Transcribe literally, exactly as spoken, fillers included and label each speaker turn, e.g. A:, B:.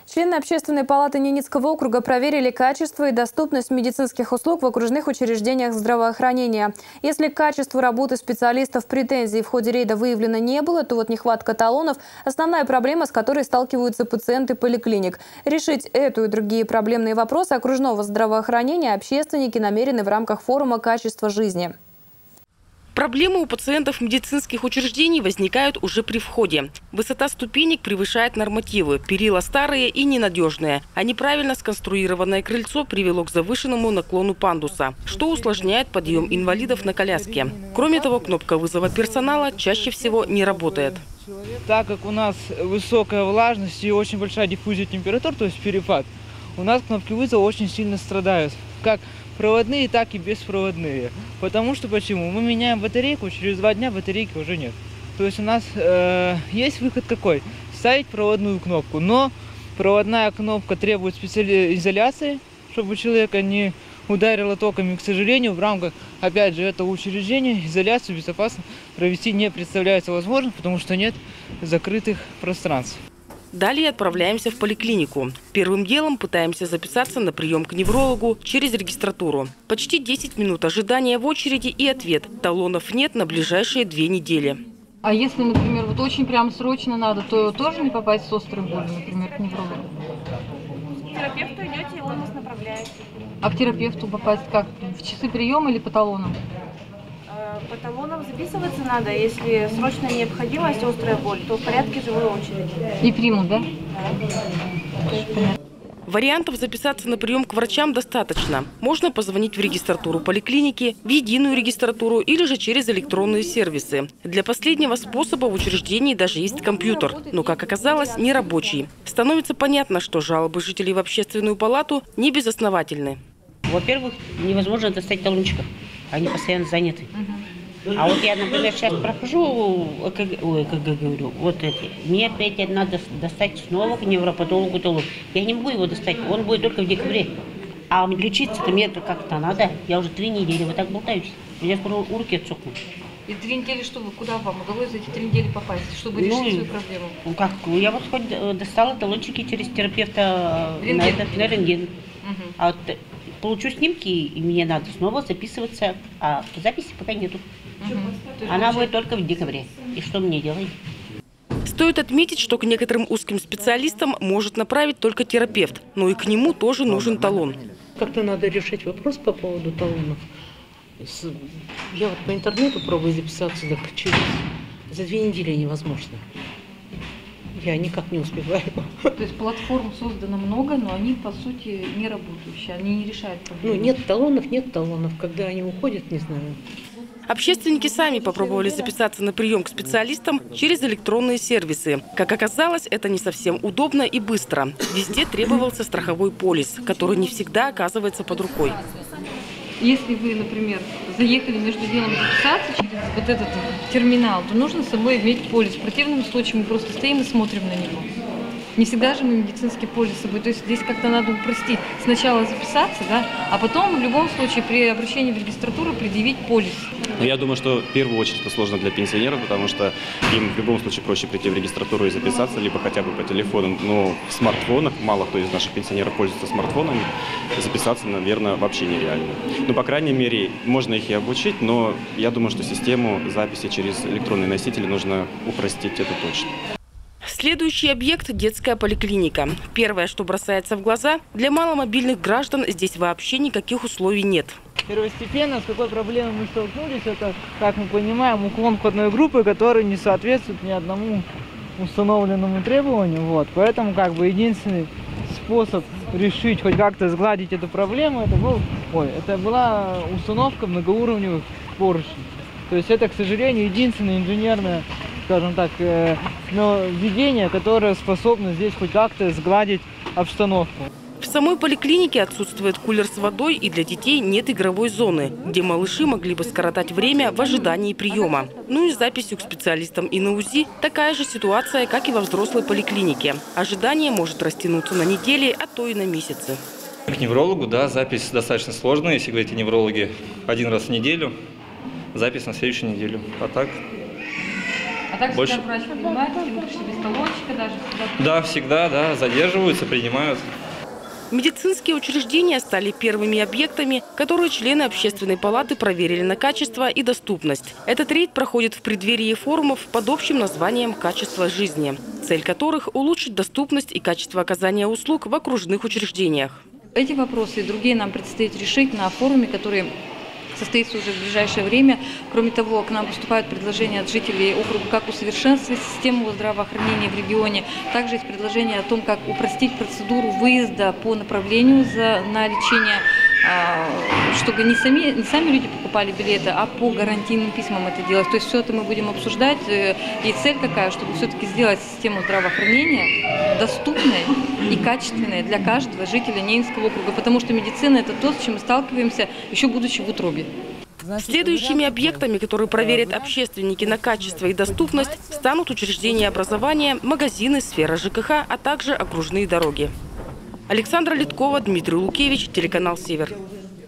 A: Члены Общественной палаты Ненецкого округа проверили качество и доступность медицинских услуг в окружных учреждениях здравоохранения. Если к качеству работы специалистов претензий в ходе рейда выявлено не было, то вот нехватка талонов – основная проблема, с которой сталкиваются пациенты поликлиник. Решить эту и другие проблемные вопросы окружного здравоохранения общественники намерены в рамках форума «Качество жизни».
B: Проблемы у пациентов медицинских учреждений возникают уже при входе. Высота ступенек превышает нормативы, перила старые и ненадежные, а неправильно сконструированное крыльцо привело к завышенному наклону пандуса, что усложняет подъем инвалидов на коляске. Кроме того, кнопка вызова персонала чаще всего не работает.
C: Так как у нас высокая влажность и очень большая диффузия температур, то есть перепад, у нас кнопки вызова очень сильно страдают. Как проводные, так и беспроводные. Потому что почему? Мы меняем батарейку, через два дня батарейки уже нет. То есть у нас э, есть выход какой? Ставить проводную кнопку. Но проводная кнопка требует специальной изоляции, чтобы человека не ударило током. И, к сожалению, в рамках, опять же, этого учреждения изоляцию безопасно провести не представляется возможным, потому что нет закрытых пространств.
B: Далее отправляемся в поликлинику. Первым делом пытаемся записаться на прием к неврологу через регистратуру. Почти десять минут ожидания в очереди и ответ. Талонов нет на ближайшие две недели.
D: А если, например, вот очень прям срочно надо, то тоже не попасть с острой болью, например, к неврологу?
E: К терапевту идете, и он вас направляет.
D: А к терапевту попасть как? В часы приема или по талонам?
E: По талонам записываться надо. Если срочная необходимость, острая боль, то в порядке живой очереди.
D: И примут, да?
E: Да.
B: Вариантов записаться на прием к врачам достаточно. Можно позвонить в регистратуру поликлиники, в единую регистратуру или же через электронные сервисы. Для последнего способа в учреждении даже есть компьютер, но, как оказалось, не рабочий. Становится понятно, что жалобы жителей в общественную палату не безосновательны.
F: Во-первых, невозможно достать талончиков. Они постоянно заняты. А вот я, например, сейчас прохожу, как, ой, как я говорю, вот эти. Мне опять надо достать снова к невропатологу талон. Я не могу его достать, он будет только в декабре. А лечиться-то мне как-то надо. Я уже три недели вот так болтаюсь. Я скоро у руки отсохну.
D: И три недели, чтобы куда вам удалось за эти три недели попасть, чтобы решить ну, свою проблему?
F: Ну как, я вот хоть достала талончики через терапевта рентген. на этот на рентген. Угу. А вот получу снимки, и мне надо снова записываться, а записи пока нету. Угу. Она будет только в декабре. И что мне делать?
B: Стоит отметить, что к некоторым узким специалистам может направить только терапевт, но и к нему тоже нужен талон.
G: Как-то надо решить вопрос по поводу талонов. Я вот по интернету пробую записаться, так через за две недели невозможно. Я никак не успеваю.
D: То есть платформ создано много, но они, по сути, не работающие, они не решают проблемы.
G: Ну, нет талонов, нет талонов. Когда они уходят, не знаю.
B: Общественники сами попробовали записаться на прием к специалистам через электронные сервисы. Как оказалось, это не совсем удобно и быстро. Везде требовался страховой полис, который не всегда оказывается под рукой.
D: Если вы, например, заехали между делом записаться через вот этот терминал, то нужно с собой иметь полис. В противном случае мы просто стоим и смотрим на него. Не всегда же мы медицинский полис с собой. То есть здесь как-то надо упростить. Сначала записаться, да, а потом в любом случае при обращении в регистратуру предъявить полис.
H: Я думаю, что в первую очередь это сложно для пенсионеров, потому что им в любом случае проще прийти в регистратуру и записаться, либо хотя бы по телефону. Но в смартфонах, мало кто из наших пенсионеров пользуется смартфонами, записаться, наверное, вообще нереально. Ну, по крайней мере, можно их и обучить, но я думаю, что систему записи через электронные носители нужно упростить, это точно.
B: Следующий объект – детская поликлиника. Первое, что бросается в глаза – для маломобильных граждан здесь вообще никаких условий нет.
C: Первостепенно, с какой проблемой мы столкнулись, это, как мы понимаем, уклон входной группы, который не соответствует ни одному установленному требованию. Вот. Поэтому как бы единственный способ решить, хоть как-то сгладить эту проблему, это, был, ой, это была установка многоуровневых поручней. То есть это, к сожалению, единственное инженерное, скажем так, э, введение, которое способно здесь хоть как-то сгладить обстановку.
B: В самой поликлинике отсутствует кулер с водой, и для детей нет игровой зоны, где малыши могли бы скоротать время в ожидании приема. Ну и с записью к специалистам и на УЗИ такая же ситуация, как и во взрослой поликлинике. Ожидание может растянуться на недели, а то и на месяцы.
I: К неврологу, да, запись достаточно сложная, если говорить о неврологе, один раз в неделю, запись на следующую неделю. А так?
D: А так
I: больше...
D: всегда врач принимает, если вы пришли без талончика даже?
I: Да, всегда, да, задерживаются, принимают.
B: Медицинские учреждения стали первыми объектами, которые члены Общественной палаты проверили на качество и доступность. Этот рейд проходит в преддверии форумов под общим названием «Качество жизни», цель которых – улучшить доступность и качество оказания услуг в окружных учреждениях.
D: Эти вопросы и другие нам предстоит решить на форуме, который состоится уже в ближайшее время. Кроме того, к нам поступают предложения от жителей округа, как усовершенствовать систему здравоохранения в регионе. Также есть предложения о том, как упростить процедуру выезда по направлению за, на лечение, чтобы не сами, не сами люди покупали билеты, а по гарантийным письмам это делать. То есть все это мы будем обсуждать. И цель какая, чтобы все-таки сделать систему здравоохранения доступной и качественной для каждого жителя Ненецкого округа. Потому что медицина – это то, с чем мы сталкиваемся, еще будучи в утробе.
B: Следующими объектами, которые проверят общественники на качество и доступность, станут учреждения образования, магазины, сфера ЖКХ, а также окружные дороги. Александра Литкова, Дмитрий Лукевич, телеканал «Север».